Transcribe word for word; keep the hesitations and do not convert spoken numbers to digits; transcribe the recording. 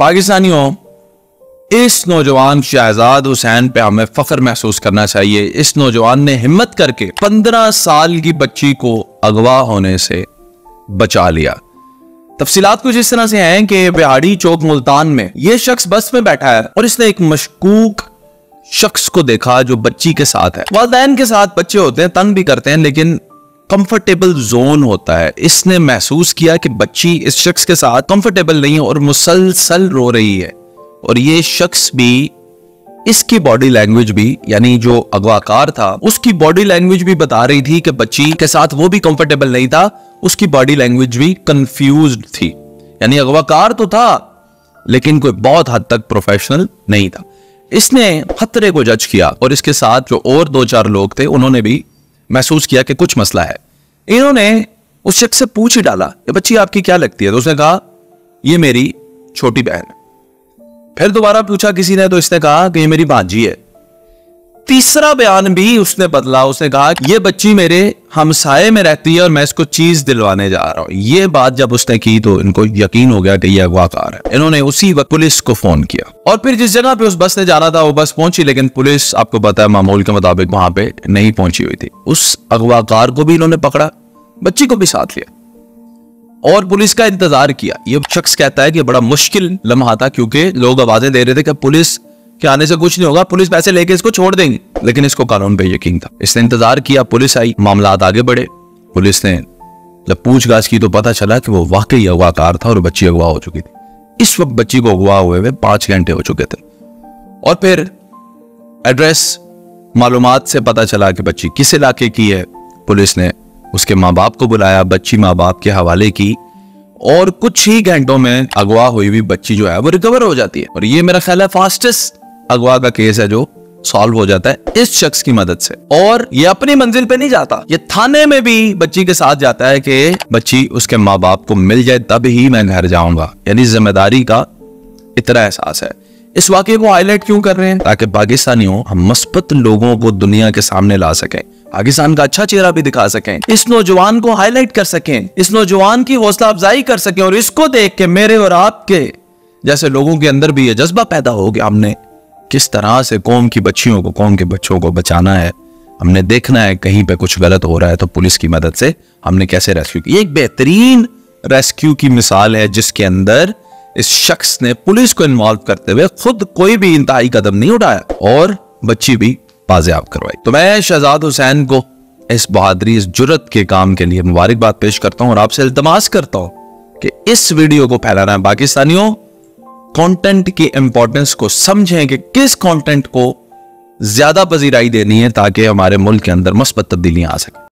पाकिस्तानियों, इस नौजवान शहजाद हुसैन पे हमें फख्र महसूस करना चाहिए। इस नौजवान ने हिम्मत करके पंद्रह साल की बच्ची को अगवा होने से बचा लिया। तफसीलात कुछ इस तरह से हैं कि बिहाड़ी चौक मुल्तान में यह शख्स बस में बैठा है और इसने एक मशकूक शख्स को देखा जो बच्ची के साथ है। वालिदैन के साथ बच्चे होते हैं, तंग भी करते हैं, लेकिन कंफर्टेबल जोन होता है। इसने महसूस किया कि बच्ची इस शख्स के साथ कंफर्टेबल नहीं है और मुसलसल रो रही है, और ये शख्स भी, इसकी बॉडी लैंग्वेज भी, यानी जो अगवाकार था उसकी बॉडी लैंग्वेज भी बता रही थी कि बच्ची के साथ वो भी कंफर्टेबल नहीं था, उसकी बॉडी लैंग्वेज भी कंफ्यूज्ड थी। यानी अगवाकार तो था लेकिन कोई बहुत हद तक प्रोफेशनल नहीं था। इसने खतरे को जज किया और इसके साथ जो और दो चार लोग थे उन्होंने भी महसूस किया कि कुछ मसला है। इन्होंने उस शख्स से पूछ ही डाला कि बच्ची आपकी क्या लगती है, तो उसने कहा ये मेरी छोटी बहन है। फिर दोबारा पूछा किसी ने, तो इसने कहा कि ये मेरी भांजी है। तीसरा बयान भी उसने बदला, उसने कहा ये बच्ची मेरे हमसाये में रहती है और मैं इसको चीज दिलवाने जा रहा हूं। ये बात जब उसने की तो इनको यकीन हो गया कि ये अगवाकार है। इन्होंने उसी वक्त पुलिस को फोन किया और फिर जिस जगह पे उस बस ने जाना था वो बस पहुंची, लेकिन पुलिस, आपको पता है, मामूल के मुताबिक वहां पे नहीं पहुंची हुई थी। उस अगवाकार को भी इन्होंने पकड़ा, बच्ची को भी साथ लिया और पुलिस का इंतजार किया। ये शख्स कहता है कि बड़ा मुश्किल लम्हा था क्योंकि लोग आवाजें दे रहे थे कि पुलिस के आने से कुछ नहीं होगा, पुलिस पैसे लेके इसको छोड़ देंगे, लेकिन इसको कानून पे यकीन था। इसने इंतजार किया, पुलिस आई, मामलात आगे बढ़े। पुलिस ने जब पूछताछ की तो पता चला कि वो वाकई अगवाकार था और बच्ची अगवा हो चुकी थी। इस वक्त बच्ची को अगवा हुए हुए पांच घंटे हो चुके थे और फिर एड्रेस मालूमात से पता चला कि बच्ची किस इलाके की है। पुलिस ने उसके माँ बाप को बुलाया, बच्ची माँ बाप के हवाले की और कुछ ही घंटों में अगवा हुई हुई बच्ची जो है वो रिकवर हो जाती है। और ये मेरा ख्याल है फास्टेस्ट अगवा का केस है जो सॉल्व हो जाता है इस शख्स की मदद से। और ये अपनी मंजिल पे नहीं जाता, ये थाने में भी बच्ची के साथ जाता है कि बच्ची उसके माँ बाप को मिल जाए तब ही मैं घर जाऊंगा। यानी जिम्मेदारी का इतना एहसास है। इस वाकये को हाईलाइट क्यों कर रहे हैं? ताकि पाकिस्तानियों, हम मुस्बत लोगों को दुनिया के सामने ला सकें, पाकिस्तान का अच्छा चेहरा भी दिखा सकें, इस नौजवान को हाईलाइट कर सकें, इस नौजवान की हौसला अफजाई कर सकें और इसको देख के मेरे और आपके जैसे लोगों के अंदर भी ये जज्बा पैदा हो गया हमने किस तरह से कौम की बच्चियों को, कौम के बच्चों को बचाना है। हमने देखना है कहीं पे कुछ गलत हो रहा है तो पुलिस की मदद से हमने कैसे रेस्क्यू किया। एक बेहतरीन रेस्क्यू की मिसाल है जिसके अंदर इस शख्स ने पुलिस को इन्वॉल्व करते हुए खुद कोई भी इंतहाई कदम नहीं उठाया और बच्ची भी बाजियाब करवाई। तो मैं शहजाद हुसैन को इस बहादुरी, इस जुर्रत के काम के लिए मुबारकबाद पेश करता हूं और आपसे इल्तमास करता हूं कि इस वीडियो को फैलाना है। पाकिस्तानियों, कंटेंट की इंपॉर्टेंस को समझें कि किस कंटेंट को ज्यादा पजीराई देनी है ताकि हमारे मुल्क के अंदर मुस्बत तब्दीलियां आ सके।